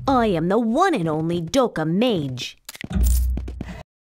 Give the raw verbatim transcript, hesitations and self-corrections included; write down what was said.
I am the one and only Dokka Mage.